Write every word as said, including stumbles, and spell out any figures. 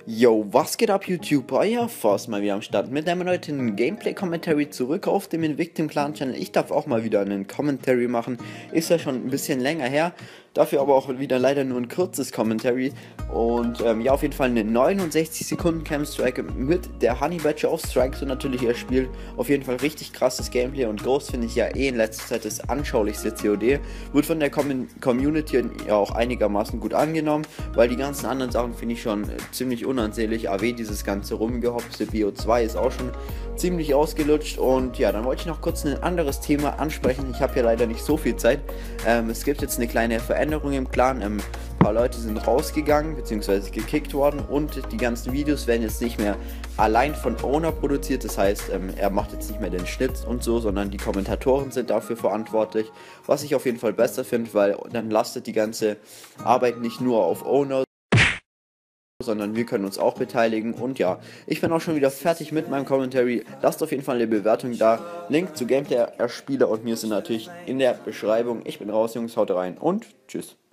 Yo, was geht ab YouTube? Euer Force mal wieder am Start mit einem neuen Gameplay-Commentary zurück auf dem Invictim Clan Channel. Ich darf auch mal wieder einen Commentary machen, ist ja schon ein bisschen länger her, dafür aber auch wieder leider nur ein kurzes Commentary. Und ähm, ja, auf jeden Fall eine neunundsechzig Sekunden Cam Strike mit der Honey Badger auf Strike, so natürlich ihr Spiel. Auf jeden Fall richtig krasses Gameplay und Ghost finde ich ja eh in letzter Zeit das anschaulichste C O D. Wird von der Com Community ja auch einigermaßen gut angenommen, weil die ganzen anderen Sachen finde ich schon äh, ziemlich unansehnlich. A W, dieses ganze rumgehopste B O zwei ist auch schon ziemlich ausgelutscht. Und ja, dann wollte ich noch kurz ein anderes Thema ansprechen. Ich habe ja leider nicht so viel Zeit. Ähm, es gibt jetzt eine kleine Veränderung im Clan. Ähm, ein paar Leute sind rausgegangen bzw. gekickt worden und die ganzen Videos werden jetzt nicht mehr allein von Owner produziert. Das heißt, ähm, er macht jetzt nicht mehr den Schnitt und so, sondern die Kommentatoren sind dafür verantwortlich. Was ich auf jeden Fall besser finde, weil dann lastet die ganze Arbeit nicht nur auf Owner, sondern wir können uns auch beteiligen. Und ja, ich bin auch schon wieder fertig mit meinem Commentary. Lasst auf jeden Fall eine Bewertung da. Link zu Gameplay, Spieler und mir sind natürlich in der Beschreibung. Ich bin raus, Jungs, haut rein und tschüss.